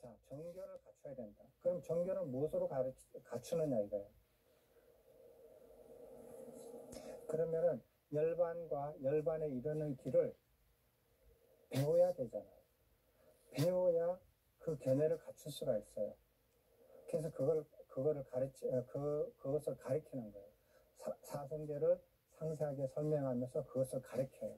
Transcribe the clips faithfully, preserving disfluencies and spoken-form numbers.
자, 정견을 갖춰야 된다. 그럼 정견을 무엇으로 가르, 갖추느냐 이거예요. 그러면은 열반과 열반에 이르는 길을 배워야 되잖아요. 배워야 그 견해를 갖출 수가 있어요. 그래서 그걸, 그거를 가르치, 그, 그것을 가르치는 거예요. 사, 사성제를 상세하게 설명하면서 그것을 가르쳐요.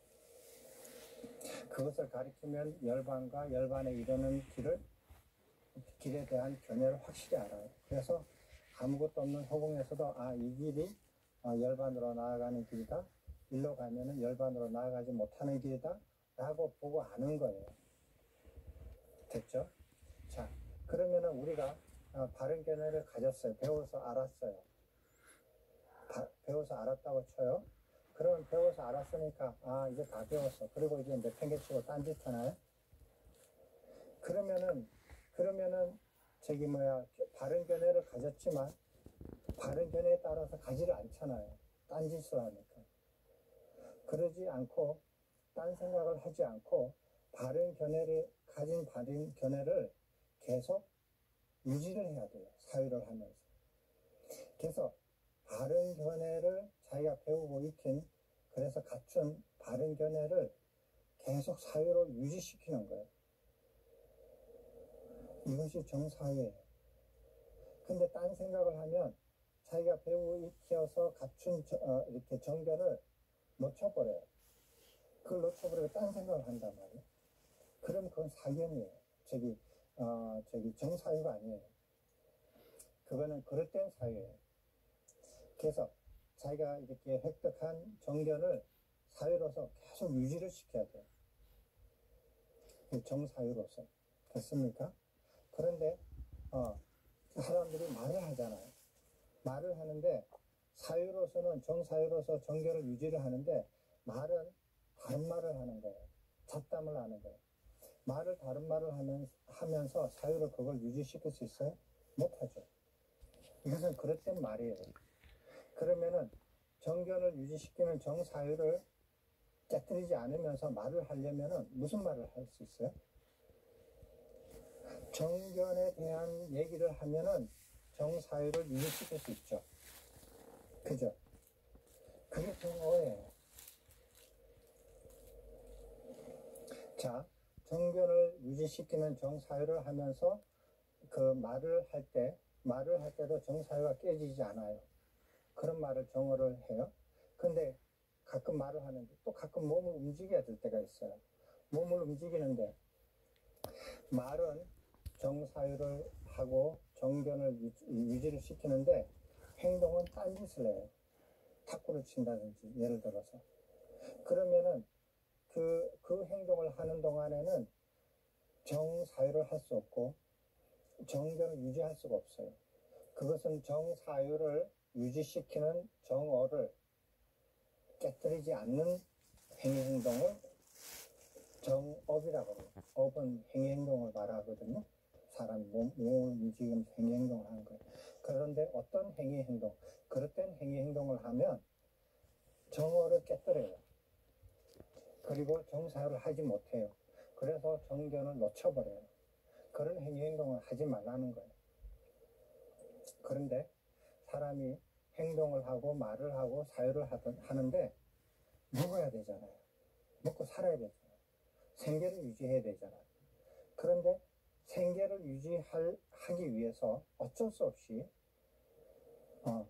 그것을 가르치면 열반과 열반에 이르는 길을, 길에 대한 견해를 확실히 알아요. 그래서 아무것도 없는 허공에서도, 아, 이 길이 열반으로 나아가는 길이다. 일로 가면은 열반으로 나아가지 못하는 길이다. 라고 보고 아는 거예요. 됐죠? 자, 그러면은 우리가 바른 견해를 가졌어요. 배워서 알았어요. 바, 배워서 알았다고 쳐요. 그러면 배워서 알았으니까, 아, 이제 다 배웠어. 그리고 이제 내팽개치고 딴짓 하나요? 그러면은, 그러면은, 저기 뭐야, 바른 견해를 가졌지만, 바른 견해에 따라서 가지를 않잖아요. 딴짓을 하니까. 그러지 않고, 딴 생각을 하지 않고, 바른 견해를, 가진 바른 견해를 계속 유지를 해야 돼요. 사유를 하면서. 그래서, 바른 견해를 자기가 배우고 익힌, 그래서 갖춘 바른 견해를 계속 사유로 유지시키는 거예요. 이것이 정사유예요. 근데 딴 생각을 하면 자기가 배우고 익혀서 갖춘 저, 어, 이렇게 정견을 놓쳐버려요. 그걸 놓쳐버리고 딴 생각을 한단 말이에요. 그럼 그건 사견이에요. 저기, 어, 저기 정사유가 아니에요. 그거는 그릇된 사유예요. 그래서 자기가 이렇게 획득한 정견을 사유로서 계속 유지를 시켜야 돼요. 정사유로서. 됐습니까? 그런데 어, 사람들이 말을 하잖아요. 말을 하는데 사유로서는 정사유로서 정견을 유지를 하는데 말은 다른 말을 하는 거예요. 잡담을 하는 거예요. 말을 다른 말을 하면, 하면서 사유를 그걸 유지시킬 수 있어요? 못하죠. 이것은 그릇된 말이에요. 그러면은 정견을 유지시키는 정사유를 깨뜨리지 않으면서 말을 하려면은 무슨 말을 할 수 있어요? 정견에 대한 얘기를 하면은 정사유를 유지시킬 수 있죠. 그죠? 그게 정어예요. 자, 정견을 유지시키는 정사유를 하면서 그 말을 할 때, 말을 할 때도 정사유가 깨지지 않아요. 그런 말을 정어를 해요. 근데 가끔 말을 하는데 또 가끔 몸을 움직여야 될 때가 있어요. 몸을 움직이는데 말은 정사유를 하고 정견을 유지를 시키는데 행동은 딴짓을 해요. 탁구를 친다든지 예를 들어서. 그러면은 그, 그 행동을 하는 동안에는 정사유를 할 수 없고 정견을 유지할 수가 없어요. 그것은 정사유를 유지시키는 정어를 깨뜨리지 않는 행위행동을 정업이라고 해요. 업은 행위행동을 말하거든요. 사람 몸, 몸을 움직이면서 행위행동을 하는 거예요. 그런데 어떤 행위행동, 그릇된 행위행동을 하면 정어를 깨뜨려요. 그리고 정사유를 하지 못해요. 그래서 정견을 놓쳐버려요. 그런 행위행동을 하지 말라는 거예요. 그런데 사람이 행동을 하고 말을 하고 사유를 하던, 하는데 먹어야 되잖아요. 먹고 살아야 되잖아요. 생계를 유지해야 되잖아요. 그런데 생계를 유지할, 하기 위해서 어쩔 수 없이 어,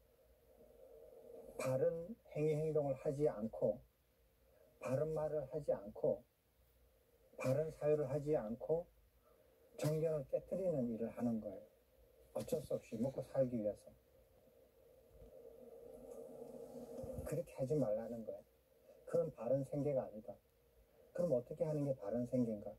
바른 행위 행동을 하지 않고 바른 말을 하지 않고 바른 사유를 하지 않고 정견을 깨뜨리는 일을 하는 거예요. 어쩔 수 없이 먹고 살기 위해서. 그렇게 하지 말라는 거예요. 그건 바른 생계가 아니다. 그럼 어떻게 하는 게 바른 생계인가?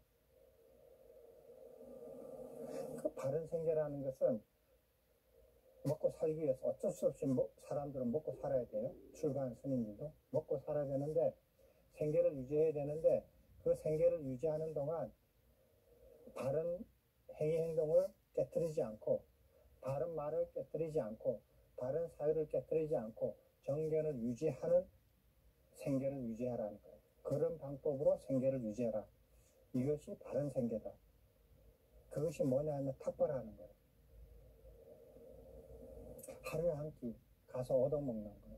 그 바른 생계라는 것은 먹고 살기 위해서 어쩔 수 없이 뭐, 사람들은 먹고 살아야 돼요. 출가한 스님들도 먹고 살아야 되는데 생계를 유지해야 되는데 그 생계를 유지하는 동안 바른 행위 행동을 깨뜨리지 않고 바른 말을 깨뜨리지 않고 바른 사유를 깨뜨리지 않고 정견을 유지하는 생계를 유지하라는 거예요. 그런 방법으로 생계를 유지해라. 이것이 바른 생계다. 그것이 뭐냐 하면 탁발하는 거예요. 하루에 한 끼 가서 얻어먹는 거예요.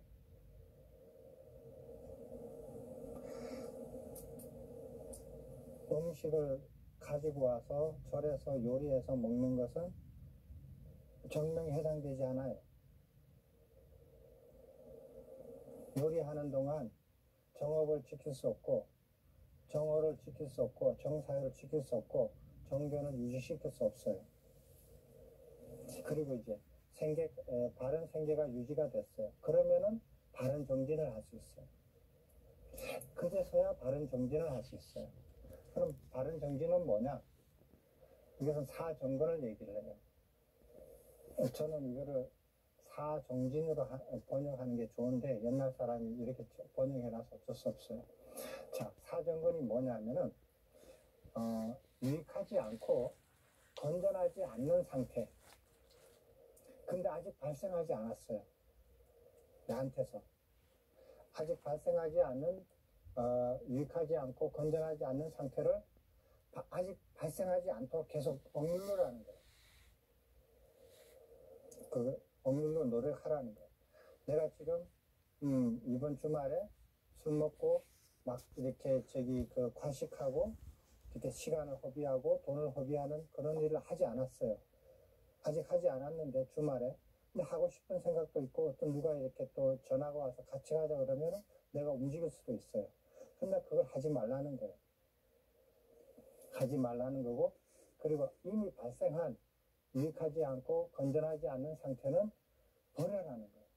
음식을 가지고 와서 절에서 요리해서 먹는 것은 정명에 해당되지 않아요. 요리하는 동안 정업을 지킬 수 없고, 정어를 지킬 수 없고, 정사회를 지킬 수 없고, 정교는 유지시킬 수 없어요. 그리고 이제 생계, 에, 바른 생계가 유지가 됐어요. 그러면은 바른 정진을 할 수 있어요. 그제서야 바른 정진을 할 수 있어요. 그럼 바른 정진은 뭐냐? 이것은 사정근을 얘기를 해요. 저는 이거를 사정진으로 하, 번역하는 게 좋은데 옛날 사람이 이렇게 번역해놔서 어쩔 수 없어요. 자, 사정근이 뭐냐면은 어, 유익하지 않고 건전하지 않는 상태. 근데 아직 발생하지 않았어요. 나한테서. 아직 발생하지 않는 어, 유익하지 않고 건전하지 않는 상태를 바, 아직 발생하지 않도록 계속 억누르라는 거예요. 그 억눌러 노력하라는 거예요. 내가 지금 음, 이번 주말에 술 먹고 막 이렇게 저기 그 과식하고 이렇게 시간을 허비하고 돈을 허비하는 그런 일을 하지 않았어요. 아직 하지 않았는데 주말에 근데 하고 싶은 생각도 있고 어떤 누가 이렇게 또 전화가 와서 같이 가자 그러면 내가 움직일 수도 있어요. 근데 그걸 하지 말라는 거예요. 하지 말라는 거고 그리고 이미 발생한 유익하지 않고 건전하지 않는 상태는 버려라는 거예요.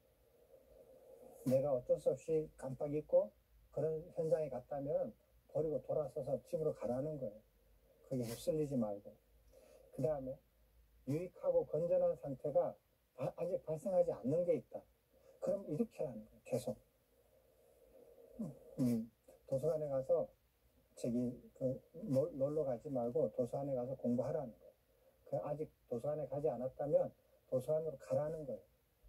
내가 어쩔 수 없이 깜빡 잊고 그런 현장에 갔다면 버리고 돌아서서 집으로 가라는 거예요. 거기 휩쓸리지 말고. 그 다음에 유익하고 건전한 상태가 아직 발생하지 않는 게 있다. 그럼 이렇게 하는 거예요. 계속. 음, 도서관에 가서 저기 그 놀러 가지 말고 도서관에 가서 공부하라는 거예요. 그 아직 도서관에 가지 않았다면 도서관으로 가라는 거예요.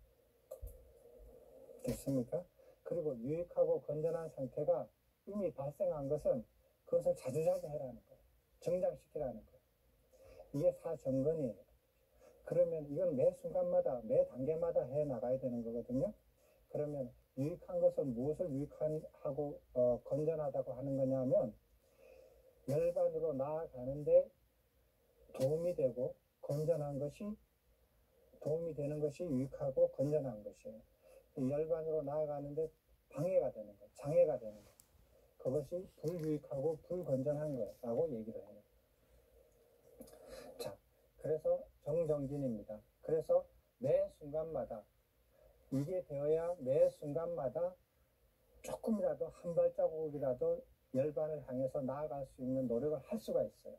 됐습니까? 그리고 유익하고 건전한 상태가 이미 발생한 것은 그것을 자주자주 해라는 거예요. 정장시키라는 거예요. 이게 사정근이에요. 그러면 이건 매 순간마다 매 단계마다 해 나가야 되는 거거든요. 그러면 유익한 것은 무엇을 유익하고 어, 건전하다고 하는 거냐면 열반으로 나아가는데 도움이 되고 건전한 것이 도움이 되는 것이 유익하고 건전한 것이에요. 열반으로 나아가는데 방해가 되는 것, 장애가 되는 것. 그것이 불유익하고 불건전한 거라고 얘기를 해요. 자, 그래서 정정진입니다. 그래서 매 순간마다 이게 되어야 매 순간마다 조금이라도 한 발자국이라도 열반을 향해서 나아갈 수 있는 노력을 할 수가 있어요.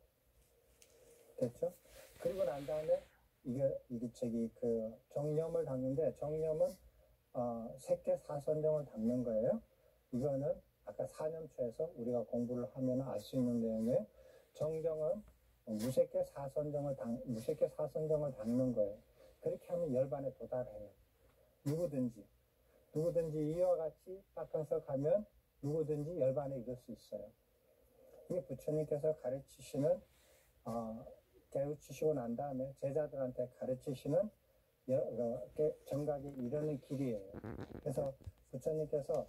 됐죠? 그리고 난 다음에 이게, 이게 저기 그 정념을 닦는데 정념은 어, 색계사선정을 닦는 거예요. 이거는 아까 사념초에서 우리가 공부를 하면 알 수 있는 내용이에요. 정정은 무색계사선정을 닦, 무색계사선정을 닦는 거예요. 그렇게 하면 열반에 도달해요. 누구든지 누구든지 이와 같이 닦아서 가면 누구든지 열반에 이를 수 있어요. 이게 부처님께서 가르치시는 어, 가르치시고 난 다음에 제자들한테 가르치시는 정각에 이르는 길이에요. 그래서 부처님께서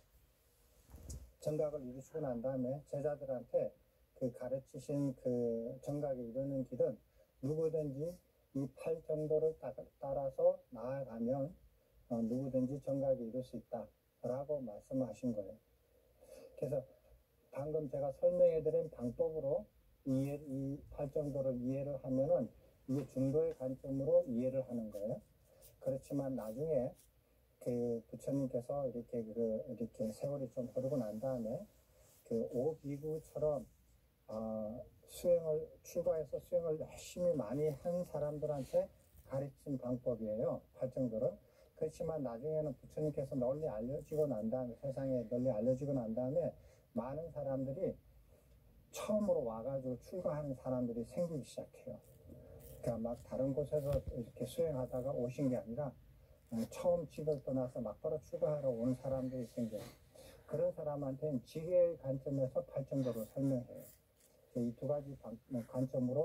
정각을 이루시고 난 다음에 제자들한테 그 가르치신 그 정각에 이르는 길은 누구든지 이 팔 정도를 따라서 나아가면 어, 누구든지 정각에 이룰 수 있다 라고 말씀하신 거예요. 그래서 방금 제가 설명해드린 방법으로 이해, 이 팔 정도를 이해를 하면은 이게 중도의 관점으로 이해를 하는 거예요. 그렇지만 나중에 그 부처님께서 이렇게 그 이렇게 세월이 좀 흐르고 난 다음에 그 오비구처럼 어, 수행을 출가해서 수행을 열심히 많이 한 사람들한테 가르친 방법이에요. 팔 정도를. 그렇지만 나중에는 부처님께서 널리 알려지고 난 다음에 세상에 널리 알려지고 난 다음에 많은 사람들이 처음으로 와가지고 출가하는 사람들이 생기기 시작해요. 그러니까 막 다른 곳에서 이렇게 수행하다가 오신 게 아니라 처음 집을 떠나서 막바로 출가하러 온 사람들이 생겨요. 그런 사람한테는 지혜의 관점에서 팔 정도로 설명해요. 이 두 가지 관점으로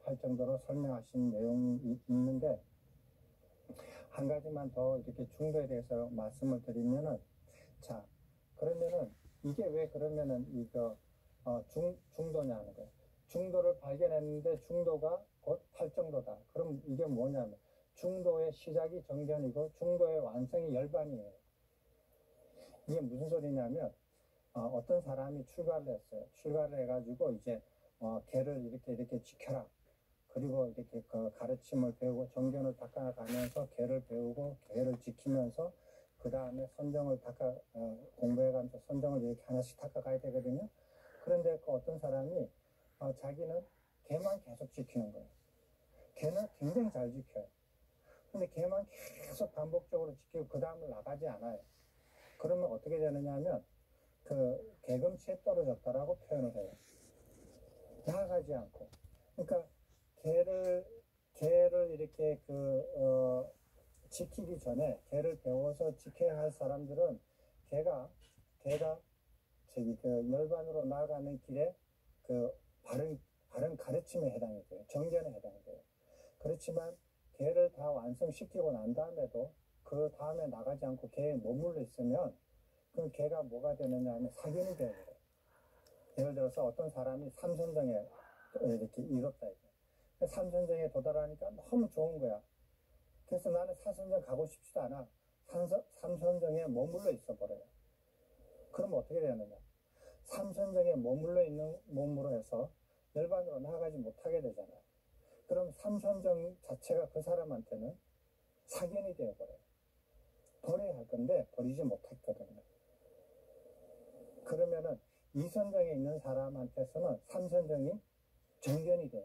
팔정도로 설명하신 내용이 있는데, 한 가지만 더 이렇게 중도에 대해서 말씀을 드리면은, 자, 그러면은 이게 왜 그러면은 이거 어, 중 중도냐 하는 거예요. 중도를 발견했는데 중도가 곧 팔정도다. 그럼 이게 뭐냐면 중도의 시작이 정견이고 중도의 완성이 열반이에요. 이게 무슨 소리냐면 어, 어떤 사람이 출가를 했어요. 출가를 해가지고 이제 어, 개를 이렇게 이렇게 지켜라. 그리고 이렇게 그 가르침을 배우고 정견을 닦아가면서 개를 배우고 개를 지키면서 그 다음에 선정을 닦아 어, 공부해가면서 선정을 이렇게 하나씩 닦아가야 되거든요. 그런데 그 어떤 사람이 어, 자기는 개만 계속 지키는 거예요. 개는 굉장히 잘 지켜요. 근데 개만 계속 반복적으로 지키고 그 다음을 나가지 않아요. 그러면 어떻게 되느냐 하면 그 개금치에 떨어졌다라고 표현을 해요. 나아가지 않고. 그러니까 개를 개를 이렇게 그 어, 지키기 전에 개를 배워서 지켜야 할 사람들은 개가 개가 저기 그 열반으로 나아가는 길에 그 바른 바른 가르침에 해당이 돼요. 정견에 해당이 돼요. 그렇지만 개를 다 완성시키고 난 다음에도 그 다음에 나가지 않고 개에 머물러 있으면 그 개가 뭐가 되느냐 하면 사견이 되어요. 예를 들어서 어떤 사람이 삼선정에 이렇게 이뤘다 이거. 삼선정에 도달하니까 너무 좋은 거야. 그래서 나는 사선정 가고 싶지도 않아. 삼선, 삼선정에 머물러 있어 버려요. 그럼 어떻게 되느냐? 삼선정에 머물러 있는 몸으로 해서 열반으로 나아가지 못하게 되잖아요. 그럼 삼선정 자체가 그 사람한테는 사견이 되어버려요. 버려야 할 건데 버리지 못했거든요. 그러면은 이선정에 있는 사람한테서는 삼선정이 정견이 돼요.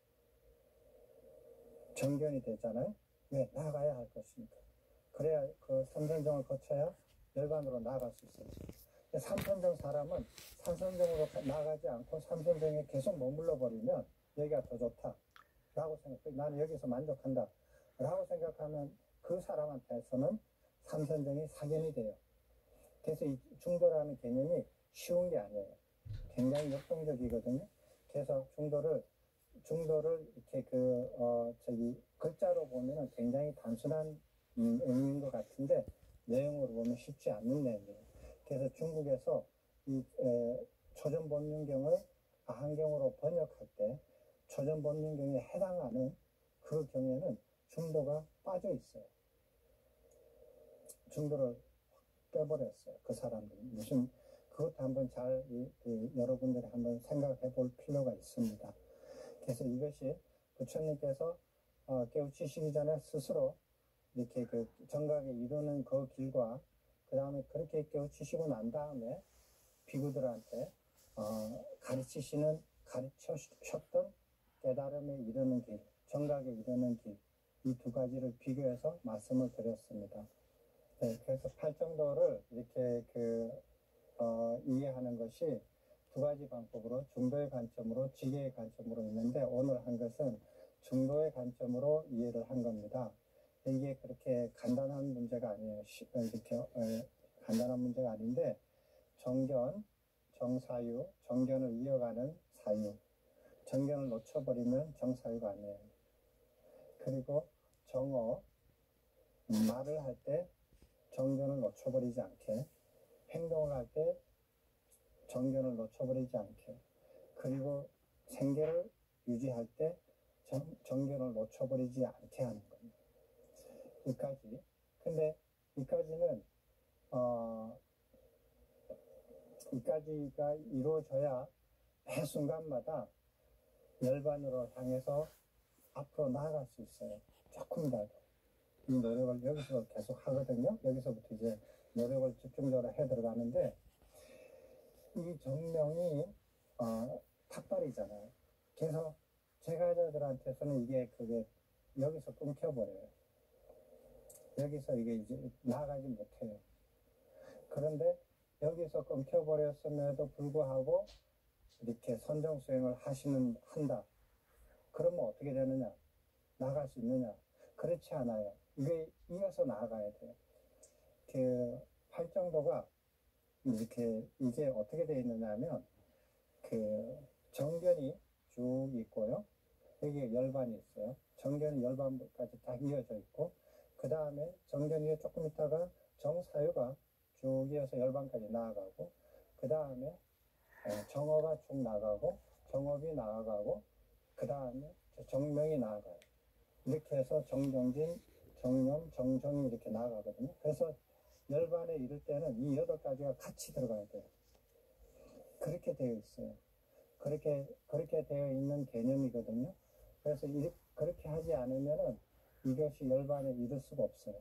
정견이 되잖아요. 왜? 나아가야 할 것이니까. 그래야 그 삼선정을 거쳐야 열반으로 나아갈 수 있어요. 삼선정 사람은 삼선정으로 나아가지 않고 삼선정에 계속 머물러 버리면 여기가 더 좋다 라고 생각해. 나는 여기서 만족한다 라고 생각하면 그 사람한테서는 삼선정이 사견이 돼요. 그래서 이 중도라는 개념이 쉬운 게 아니에요. 굉장히 역동적이거든요. 그래서 중도를 중도를 이렇게 그 어 저기 글자로 보면은 굉장히 단순한 음, 의미인 것 같은데 내용으로 보면 쉽지 않는 내용이에요. 그래서 중국에서 이 에, 초전법륜경을 아한경으로 번역할 때 초전법륜경에 해당하는 그 경에는 중도가 빠져 있어요. 중도를 빼버렸어요. 그 사람들이. 무슨, 그것도 한번 잘, 이, 이, 여러분들이 한번 생각해 볼 필요가 있습니다. 그래서 이것이 부처님께서 어, 깨우치시기 전에 스스로 이렇게 그 정각에 이루는 그 길과 그 다음에 그렇게 깨우치시고 난 다음에 비구들한테 어, 가르치시는, 가르치셨던 깨달음에 이르는 길, 정각에 이르는 길, 이 두 가지를 비교해서 말씀을 드렸습니다. 네, 그래서 팔정도를 이렇게 그, 어, 이해하는 것이 두 가지 방법으로 중도의 관점으로 지혜의 관점으로 있는데 오늘 한 것은 중도의 관점으로 이해를 한 겁니다. 이게 그렇게 간단한 문제가 아니에요. 이렇게 어, 간단한 문제가 아닌데 정견, 정사유, 정견을 이어가는 사유, 정견을 놓쳐버리면 정사유가 아니에요. 그리고 정어, 말을 할 때 정견을 놓쳐버리지 않게, 행동을 할 때 정견을 놓쳐버리지 않게, 그리고 생계를 유지할 때 정, 정견을 놓쳐버리지 않게 하는 겁니다. 이까지. 근데 이까지는 어, 이까지가 이루어져야 매 순간마다 열반으로 향해서 앞으로 나아갈 수 있어요. 조금이라도. 이 노력을 여기서 계속 하거든요. 여기서부터 이제 노력을 집중적으로 해 들어가는데 이 정명이 어, 탁발이잖아요. 그래서 제가자들한테서는 이게 그게 여기서 끊겨버려요. 여기서 이게 이제 나아가지 못해요. 그런데 여기서 끊겨버렸음에도 불구하고 이렇게 선정 수행을 하시는 한다. 그러면 어떻게 되느냐? 나아갈 수 있느냐? 그렇지 않아요. 이게 이어서 나아가야 돼요. 그 팔정도가 이렇게 이게 어떻게 되어 있느냐 하면 그 정견이 쭉 있고요. 여기에 열반이 있어요. 정견이 열반까지 다 이어져 있고, 그 다음에 정견이 조금 있다가 정사유가 쭉 이어서 열반까지 나아가고, 그 다음에 정어가 쭉 나가고, 정업이 나아가고, 그 다음에 정명이 나아가요. 이렇게 해서 정정진, 정념, 정정이 이렇게 나아가거든요. 그래서 열반에 이를 때는 이 여덟 가지가 같이 들어가야 돼요. 그렇게 되어 있어요. 그렇게, 그렇게 되어 있는 개념이거든요. 그래서 이, 그렇게 하지 않으면은 이것이 열반에 이를 수가 없어요.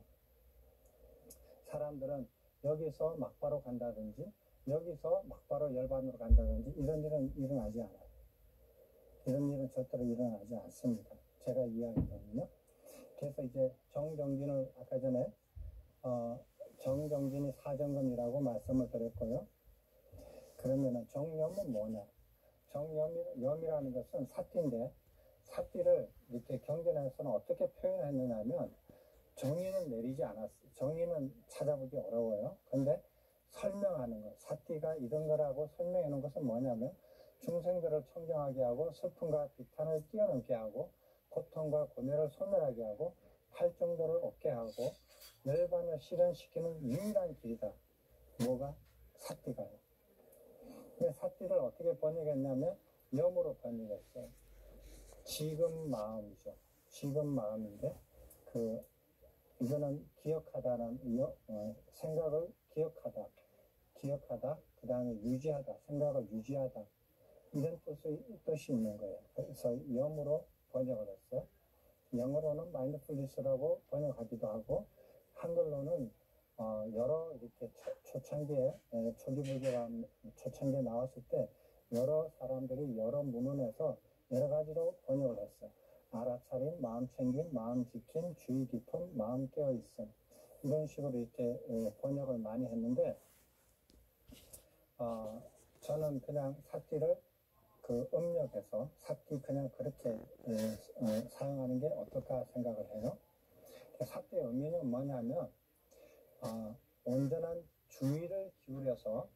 사람들은 여기서 막바로 간다든지, 여기서 막바로 열반으로 간다든지, 이런 일은 일어나지 않아요. 이런 일은 절대로 일어나지 않습니다. 제가 이해하기로는요. 그래서 이제 정정진을 아까 전에, 어, 정정진이 사정근이라고 말씀을 드렸고요. 그러면은 정념은 뭐냐? 정념이라는 것은 사띠인데, 사띠를 이렇게 경전에서는 어떻게 표현했느냐 하면, 정의는 내리지 않았어요. 정의는 찾아보기 어려워요. 근데 설명하는 것, 사띠가 이런 거라고 설명하는 것은 뭐냐면, 중생들을 청정하게 하고, 슬픔과 비탄을 뛰어넘게 하고, 고통과 고뇌를 소멸하게 하고, 팔정도를 얻게 하고, 열반을 실현시키는 유일한 길이다. 뭐가? 사띠가요. 근데 사띠를 어떻게 번역했냐면, 염으로 번역했어요. 지금 마음이죠. 지금 마음인데, 그, 이거는 기억하다는, 여, 어, 생각을 기억하다, 기억하다, 그 다음에 유지하다, 생각을 유지하다. 이런 뜻이, 뜻이 있는 거예요. 그래서 염으로 번역을 했어요. 영어로는 마인드풀니스라고 번역하기도 하고, 한글로는 어, 여러 이렇게 초, 초창기에, 에, 초기불교가 초창기에 나왔을 때, 여러 사람들이 여러 문헌에서 여러 가지로 번역을 했어요. 알아차림, 마음 챙김, 마음 지킴, 주의 깊음, 마음 깨어있음. 이런 식으로 이렇게 에, 번역을 많이 했는데, 어, 저는 그냥 사띠를 그 음력에서 사띠 그냥 그렇게 에, 어, 사용하는 게 어떨까 생각을 해요. 사띠의 의미는 뭐냐면, 어, 온전한 주의를 기울여서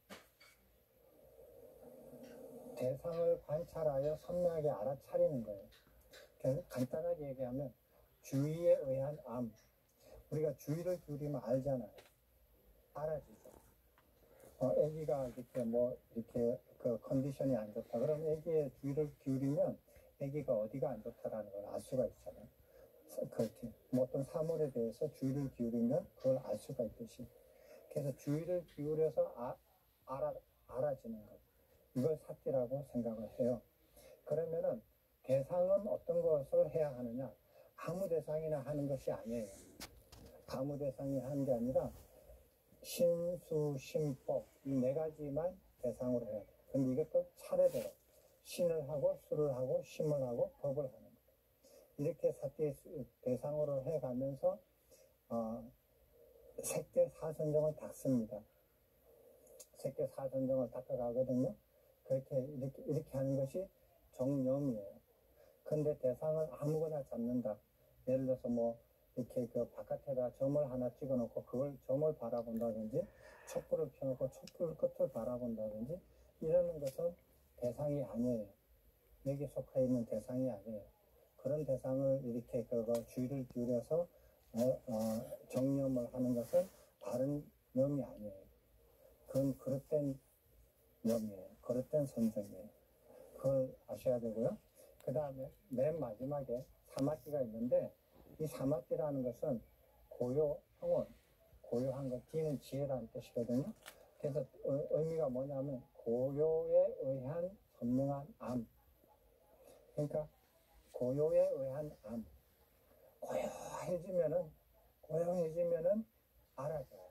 대상을 관찰하여 선명하게 알아차리는 거예요. 그래서 간단하게 얘기하면 주의에 의한 암. 우리가 주의를 기울이면 알잖아요. 알아지죠. 어, 애기가 이렇게 뭐 이렇게 그 컨디션이 안 좋다. 그럼 애기의 주의를 기울이면 애기가 어디가 안 좋다라는 걸 알 수가 있잖아요. 그렇게 뭐 어떤 사물에 대해서 주의를 기울이면 그걸 알 수가 있듯이. 그래서 주의를 기울여서 아, 알아, 알아지는 것. 이걸 사띠라고 생각을 해요. 그러면은 대상은 어떤 것을 해야 하느냐? 아무 대상이나 하는 것이 아니에요. 아무 대상이 하는 게 아니라 신수, 신법 이 네 가지만 대상으로 해야 돼요. 근데 이것도 차례대로 신을 하고 수를 하고 심을 하고 법을 하는 거예요. 이렇게 사띠의 대상으로 해가면서 어, 색계 사선정을 닦습니다. 색계 사선정을 닦아가거든요. 그렇게 이렇게 이렇게 하는 것이 정념이에요. 근데 대상을 아무거나 잡는다. 예를 들어서 뭐 이렇게 그 바깥에다 점을 하나 찍어놓고 그걸 점을 바라본다든지, 촛불을 켜놓고 촛불 끝을 바라본다든지 이러는 것은 대상이 아니에요. 여기 속해 있는 대상이 아니에요. 그런 대상을 이렇게 그거 주의를 기울여서 어, 어, 정념을 하는 것은 다른념이 아니에요. 그건 그릇된 염이에요. 그릇된 선정이에요. 그걸 아셔야 되고요. 그 다음에 맨 마지막에 사마띠가 있는데, 이 사마띠라는 것은 고요, 형원, 고요한 것, 뒤는 지혜라는 뜻이거든요. 그래서 의미가 뭐냐면 고요에 의한 선명한 암. 그러니까 고요에 의한 암. 고요해지면은, 고요해지면은 알아져요.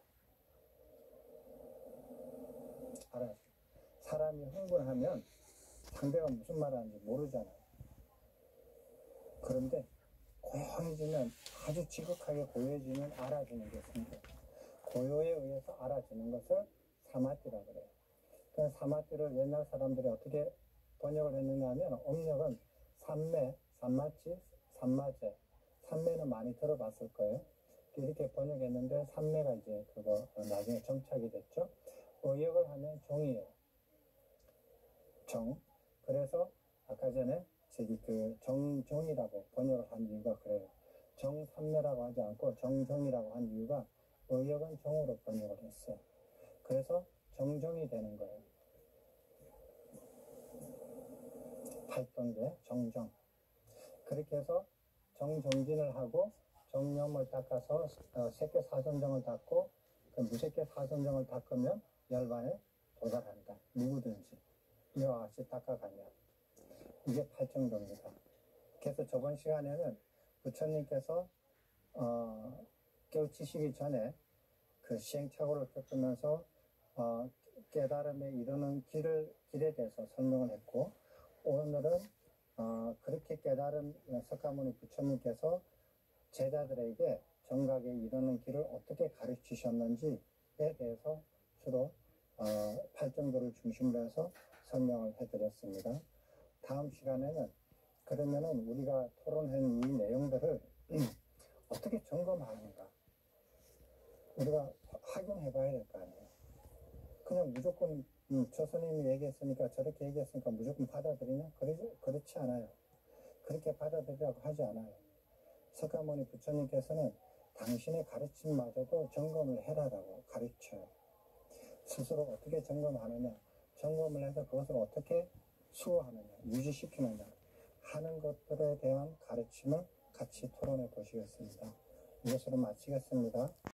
알아져요. 사람이 흥분하면 상대가 무슨 말 하는지 모르잖아요. 그런데 고요해지면, 아주 지극하게 고요해지면 알아지는 게 있습니다. 고요에 의해서 알아지는 것을 사마띠라고 그래요. 그 사마띠를 옛날 사람들이 어떻게 번역을 했느냐 하면, 음력은 삼매, 삼마치, 삼마제. 삼매는 많이 들어봤을 거예요. 이렇게 번역했는데, 삼매가 이제 그거 나중에 정착이 됐죠. 의역을 하면 정이에요. 정. 그래서 아까 전에 저기 그 정정이라고 번역을 한 이유가 그래요. 정삼매라고 하지 않고 정정이라고 한 이유가 의역은 정으로 번역을 했어요. 그래서 정정이 되는 거예요. 팔동계 정정. 그렇게 해서 정정진을 하고 정념을 닦아서 어, 색계 사선정을 닦고 그 무색계 사선정을 닦으면 열반에 도달한다. 누구든지 이와 같이 닦아가면 이게 팔정도입니다. 그래서 저번 시간에는 부처님께서 어, 깨우치시기 전에 그 시행착오를 겪으면서 어, 깨달음에 이르는 길을, 길에 대해서 설명을 했고, 오늘은 어, 그렇게 깨달은 석가모니 부처님께서 제자들에게 정각에 이르는 길을 어떻게 가르치셨는지에 대해서 주로 어, 팔정도를 중심으로 해서 설명을 해드렸습니다. 다음 시간에는 그러면은 우리가 토론한 이 내용들을 어떻게 점검하는가 우리가 확인해 봐야 될 거 아니에요. 그냥 무조건 음, 저 스님이 얘기했으니까 저렇게 얘기했으니까 무조건 받아들이냐? 그러지, 그렇지 않아요. 그렇게 받아들이라고 하지 않아요. 석가모니 부처님께서는 당신의 가르침마저도 점검을 해라라고 가르쳐요. 스스로 어떻게 점검하느냐, 점검을 해서 그것을 어떻게 수호하느냐, 유지시키느냐 하는 것들에 대한 가르침을 같이 토론해 보시겠습니다. 이것으로 마치겠습니다.